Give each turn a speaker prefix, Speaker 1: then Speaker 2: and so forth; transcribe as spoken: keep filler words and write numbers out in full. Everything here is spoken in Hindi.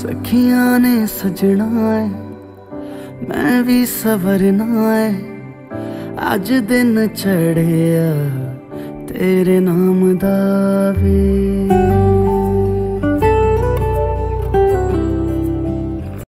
Speaker 1: सखियां ने सजना है मैं भी सवरना है, अज दिन चढ़िया तेरे नाम दा वे।